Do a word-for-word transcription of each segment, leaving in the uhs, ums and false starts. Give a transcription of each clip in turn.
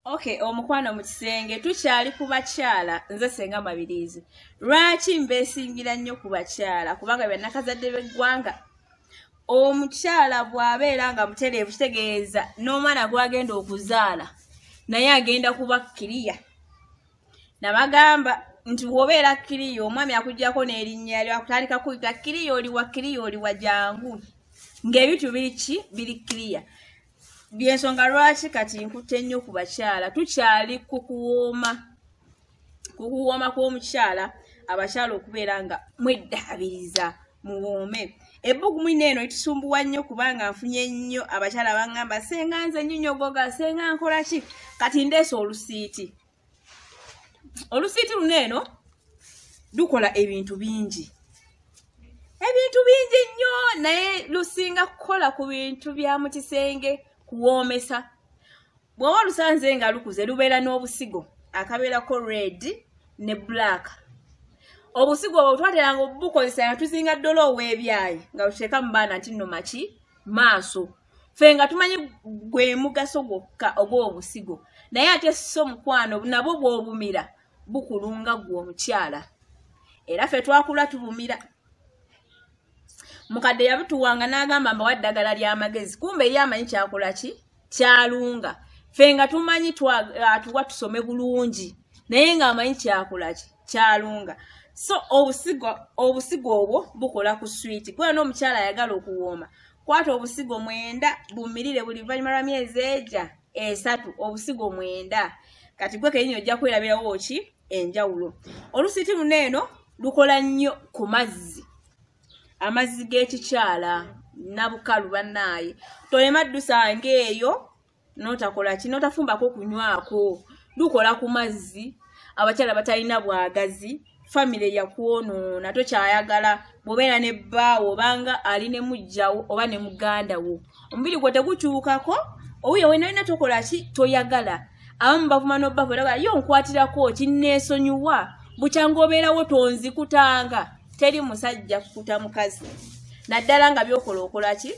Okay, omukwano mu kisenge tukyali ku bakyala nze senga Mabirizi. Lwaki mbesingira nnyo ku bakyala kubanga bannakazadde b'eggwanga. Omukyala bw'abeera nga mutereevu kitegeeza n'omwana gw'agenda okuzaala naye agenda kuba kkiriya. Nabagamba nti bw'obeera kkiriya omwami akuggyako n'erinnya lyo akutandika kuyiga kkiriya oli wa kkiriya oli wa jangu. Ng'ebintu biri ki biri kkiriya. Byensonga lwaki kati nkutte nnyo ku bakyala tukyali ku kuwooma ku kuwooma kw'omukyala abakyala okubeera nga mweddaabiriza muwoome. Ebbugumu neno etusumbuwa nnyo kubanga nfunye nnyo abakyala bangamba senga nze nnyinyogoga senga nkola ki kati ndeese olusiiti. Olusiiti luneeno lukola ebintu bingi. Ebintu bingi nnyo naye lusinga kukola ku bintu bya mu kisenge kuwoomesa. Bw'oba lusanze nga lukuze lubeera n'obusigo akabeerako red ne black. Obusigo obwo twateranga obukozesa nga tuzinga ddala ow'ebyayi nga tuteeka mu baana nti nno maki maaso. Ffe nga tumanyi gwe mugaso gwokka ogw'obusigo naye ate so mukwano nabwo bw'obumira bukulunga gwe omukyala. Era ffe twakula tubumira. Mukadde yabutuwanga n'agamba mbawa ddagala ly'amagezi kumbe ye amanyi kyakola ki kyalunga. Ffe nga tumanyi atuwa tusome bulungi naye ng'amanyi kyakola ki kyalunga. So obusigo obusigo obwo bukola ku sweet. Gwe n'omukyala ayagala okuwooma kwata obusigo mwenda bumirire buli luvannyuma lwa myezi ejja esatu obusigo mwenda. Kati gwe kenyini ojja kwerabirawo ki enjawulo. Olusiiti luneeno lukola nnyo ku mazzi. Amazzi g'ekikyala nabukalu bannaaye. Tolema ddusanga eyo n'otakola ki n'otafumbako kunywako. Lukola ku mazzi. Abakyala batalina bwagazi. Family yakwonoona tokyayagala bw'obeera ne bbaawo obanga ali ne mujjawo oba ne muganda wo. Omubiri gwe tegukyukako owuyo wenalina tokola ki toyagala. Abamu bavuma n'obbavula yo nkwatirako kinneesonyiwa bukyanga obeerawo tonzikutanga. Teri musajja kukuta mukazi. Naddala nga byokola okola ki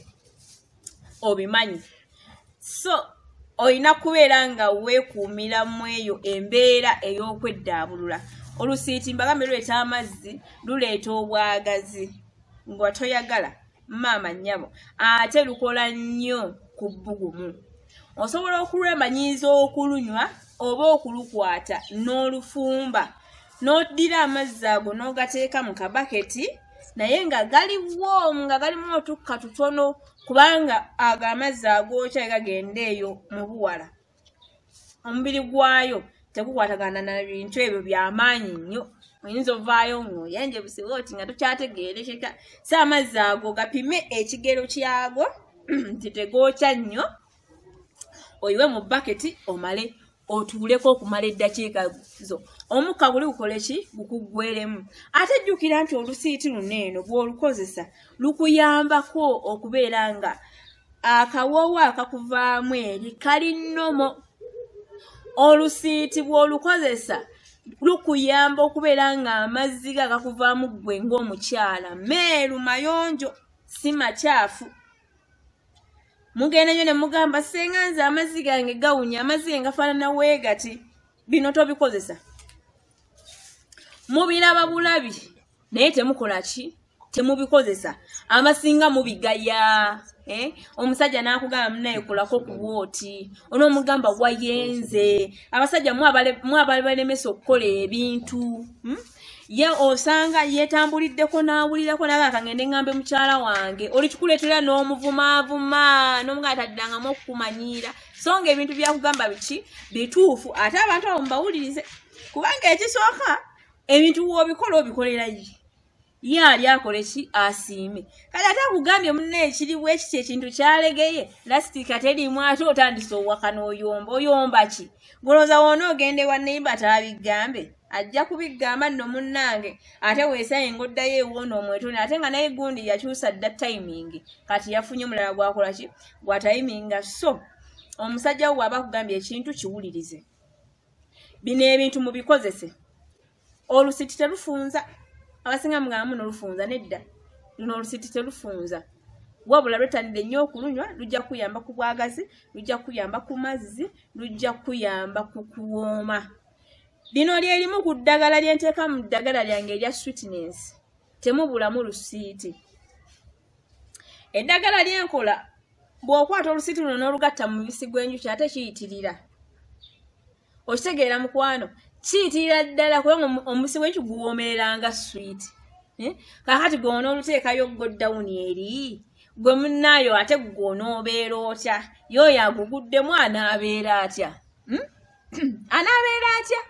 obimanyi. So olina kubeera nga weekuumira mu eyo embeera ey'okweddaabulula. Olusiiti mbagambe luleeta amazzi luleeta obwagazi nga toyagala maama nnyabo ate lukola nnyo ku bbugumu. Osobola okulwemanyiiza okulunywa oba okulukwata n'olufumba n'oddira amazzi ago n'ogateeka mu kabaketi naye nga galiwo nga galimu otukka tutono kubanga ago amazzi agookya gagenda eyo mu buwala. Omubiri gwayo tegukwatagana na bintu ebyo by'amaanyi nnyo. Oyinza ovaayo nno yenje busiwooti nga tokyategeerekeka. Si amazzi ago gapime ekigero kyago nti tegookya nnyo oyiwe mu baketi omale otuuleko okumala eddakiika zo. Omukka guli gukole ki gukuggweremu. Ate jjukira nti olusiiti luneeno bw'olukozesa lukuyambako okubeera nga akawoowo akakuvaamu eri kali nnomo. Olusiiti bw'olukozesa lukuyamba okubeera nga amazzi gakakuvaamu ggwe ng'omukyala meeru mayonjo si makyafu. Mugenda nyo ne mugamba senga nze amazzi gange gawunya amazzi gange gafaanana weegati. Bino tobikozesa. Mubiraba bulabi naye temukola ki temubikozesa. Amasinga mubigaya. Eh? Omusajja n'akugamba munaye kolako ku bwoti. Onoomugamba wayenze. Abasajja mwabale balemesa okukola ebintu. Hmm? Ye osanga yeetambuliddeko n'awulirako naga akangende ngambe mukyala wange. Olikikuleetera n'omuvumaavuma n'omugamba taddangamu okukumanyiira. So nga ebintu byakugamba biki bituufu ate abantu abo mbawulirize. Kubanga ekisooka ebintu w'obikola obikolera ye. Ye ali akole ki asiime. Kati ate akugambye munne ekiriwo ekiti ekintu kyalegeye lastika terimu ate otandise owaka n'oyomba. Oyomba ki? Golooza wona ogende wa neighbor taabigambe. Ajja kubigamba nno munnange ate weesaye ng'oddayo ewoona omwetone ate nga naye gundi yakyusa dda timing. Kati yafunye omulala gwakola ki gwa timinga. So omusajja wo aba akugambye ekintu kiwulirize. Bino ebintu mubikozese. Olusiiti terufunza. Abasinga mugamba muno lufunza nedda. Luno olusiiti terufunza. wabula lwetanidde nnyo okulunywa lujja kuyamba ku bwagazi lujja kuyamba ku mazzi lujja kuyamba ku kuwooma. Lino lyerimu ku ddagala lye nteeka mu ddagala lyange erya sweetness temubulamu lusiiti. Eddagala lyenkola bw'okwata olusiiti luno n'olugatta mu mubisi gw'enjuki ate kiyitirira. Okitegeera mukwano kiyitirira ddala kubanga omubisi gw'enjuki guwoomereranga sweet. Eh? Kakati gw'onooluteekayo goddawuni eri gwe munnaayo ate gw'onoobeera otya y'oyo aguguddemu anaabeera atya? Hmm? Anaabeera atya?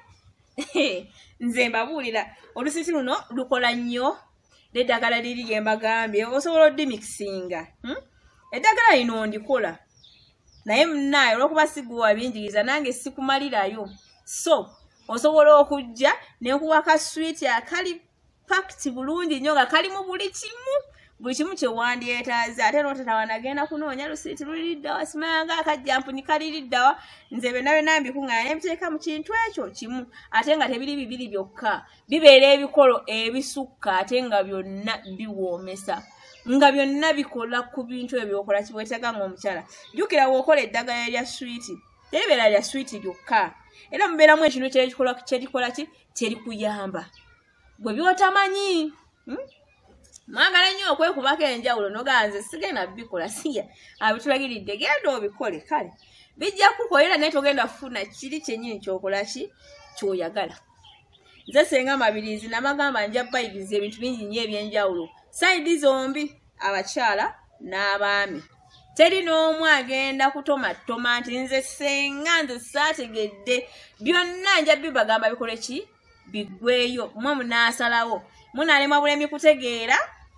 Nze mbabuulira olusiiti luno lukola nnyo n'eddagala liri lye mbagambye osobola oddimikisinga. Hmm? Eddagala lino ndikola naye munnaayo olw'okuba siguwa binjiriza nange sikumalirayo, so osobola okujja ne nkuwa ka swiiti akali pakiti bulungi nnyo nga kalimu buli kimu buli kimu kye wandyetaaze ate n'otata wanagenda kunoonya lusiiti luliriddawa simayanga akajjampu ni kaliriddawa nze byonna byonna mbikuŋŋaanya ne mbiteeka mu kintu ekyo kimu ate nga tebiri bibiri byokka bibeera ebikolo ebisukka ate nga byonna biwoomesa nga byonna bikola ku bintu ebyokola kibwetega ng'omukyala. Jjukira bw'okola eddagala erya swiiti teribeera lya swiiti lyokka era mubeeramu ekintu kyerikola ki kyerikuyamba gwe byotamanyi. Hmm? Mwagala nnyo okwekubako enjawulo noganze sigenda bikola siya abitulagiridde genda obikole kale bijja kukolera naye togenda kufuna kiri kyennyini kyokola ki kyoyagala. Nze senga mabirizi namagamba nja bayiriza ebintu bingi nnyo ebyenjawulo saidi zombi abakyala n'abaami. Teri n'omu agenda kutomatoma nti nze senga nze saategedde byonna nja bibagamba bikole ki bigweyo mwe munaasalawo munaalema bulemi kutegeera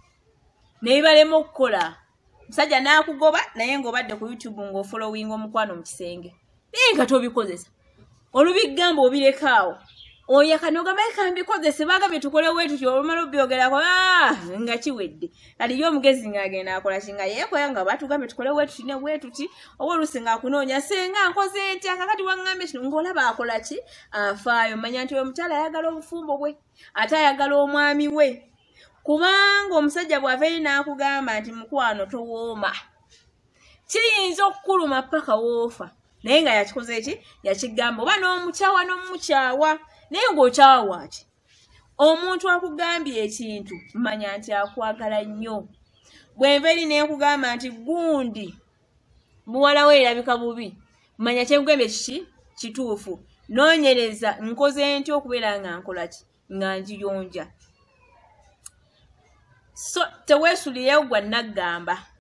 ne bibalema okukola. Musajja n'akugoba naye ng'obadde ku YouTube ng'ofollowinga omukwano mu kisenge naye nga tobikozesa olubigamba obirekaawo oyaka n'ogamba eka mbikozese bagambye tukole weetu olumala obyogerako nga kiwedde kati ye omugezi ng'agenda akola kinga yeekoya nga batugambye tukole weetuti ne weetuti oba oluusi ng'akunoonya senga nkoze ntya kakati waŋŋambye kino ng'olaba akola ki afaayo manya nti oyo omukyala ayagala obufumbo bwe ate ayagala omwami we kubanga omusajja bw'ava eri n'akugamba nti mukwano towooma kiyinza okukuluma paka woofa naye nga yakikoze eki yakigamba oba n'omukyawa n'omukyawa naye ng'okyawa ati omuntu akugambye ekintu manya nti akwagala nnyo. Bwenva eri n'ekugamba nti gundi muwala we erabika bubi manya kyekugambye kiki kituufu noonyereza nkoze ntya okubeera nga nkola ki nga njiyonja. So teweesulireyo gwa naggamba